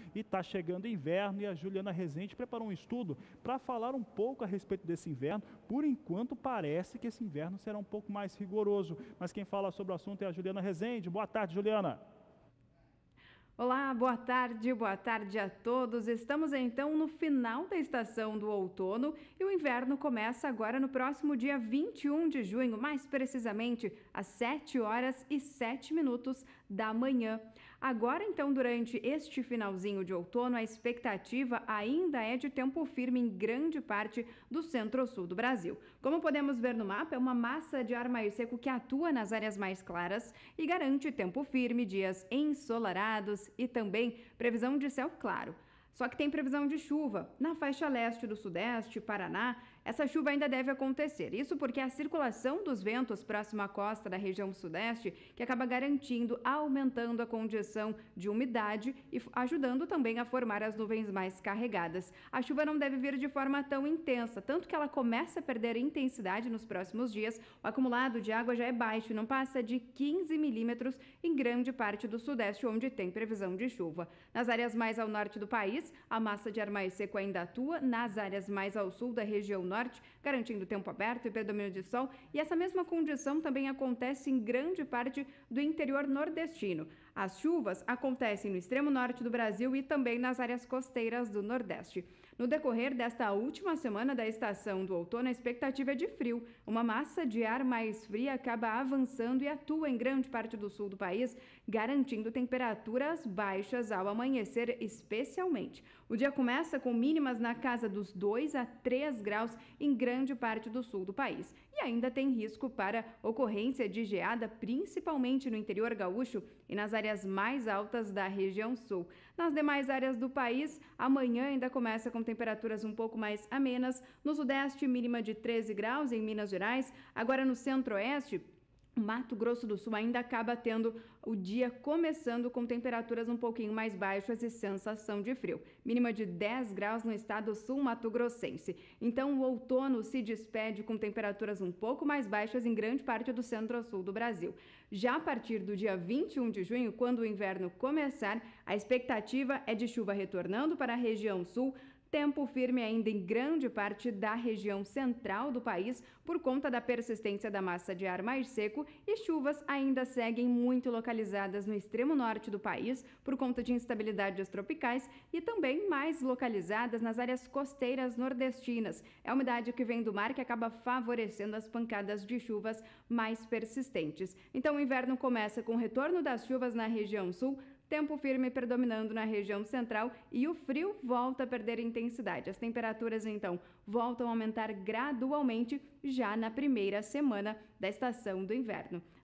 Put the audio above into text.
e está chegando inverno e a Juliana Rezende preparou um estudo para falar um pouco a respeito desse inverno. Por enquanto parece que esse inverno será um pouco mais rigoroso, mas quem fala sobre o assunto é a Juliana Rezende. Boa tarde, Juliana. Olá, boa tarde a todos. Estamos então no final da estação do outono e o inverno começa agora no próximo dia 21 de junho, mais precisamente às 7h07 da manhã. Agora então, durante este finalzinho de outono, a expectativa ainda é de tempo firme em grande parte do centro-sul do Brasil. Como podemos ver no mapa, é uma massa de ar mais seco que atua nas áreas mais claras e garante tempo firme, dias ensolarados e também previsão de céu claro. Só que tem previsão de chuva na faixa leste do Sudeste, Paraná. Essa chuva ainda deve acontecer. Isso porque a circulação dos ventos próximo à costa da região Sudeste que acaba garantindo, aumentando a condição de umidade e ajudando também a formar as nuvens mais carregadas. A chuva não deve vir de forma tão intensa, tanto que ela começa a perder intensidade nos próximos dias. O acumulado de água já é baixo, não passa de 15 milímetros em grande parte do Sudeste, onde tem previsão de chuva. Nas áreas mais ao norte do país, a massa de ar mais seco ainda atua nas áreas mais ao sul da região norte, garantindo tempo aberto e predomínio de sol, e essa mesma condição também acontece em grande parte do interior nordestino. As chuvas acontecem no extremo norte do Brasil e também nas áreas costeiras do Nordeste. No decorrer desta última semana da estação do outono, a expectativa é de frio. Uma massa de ar mais fria acaba avançando e atua em grande parte do sul do país, garantindo temperaturas baixas ao amanhecer, especialmente. O dia começa com mínimas na casa dos 2 a 3 graus em grande parte do sul do país. E ainda tem risco para ocorrência de geada, principalmente no interior gaúcho e nas áreas mais altas da região sul. Nas demais áreas do país, amanhã ainda começa com temperaturas um pouco mais amenas. No Sudeste, mínima de 13 graus em Minas Gerais. Agora no Centro-Oeste, Mato Grosso do Sul ainda acaba tendo o dia começando com temperaturas um pouquinho mais baixas e sensação de frio. Mínima de 10 graus no estado sul-mato-grossense. Então o outono se despede com temperaturas um pouco mais baixas em grande parte do centro-sul do Brasil. Já a partir do dia 21 de junho, quando o inverno começar, a expectativa é de chuva retornando para a região sul, tempo firme ainda em grande parte da região central do país por conta da persistência da massa de ar mais seco, e chuvas ainda seguem muito localizadas no extremo norte do país por conta de instabilidades tropicais e também mais localizadas nas áreas costeiras nordestinas. É a umidade que vem do mar que acaba favorecendo as pancadas de chuvas mais persistentes. Então o inverno começa com o retorno das chuvas na região sul, tempo firme predominando na região central e o frio volta a perder intensidade. As temperaturas, então, voltam a aumentar gradualmente já na primeira semana da estação do inverno.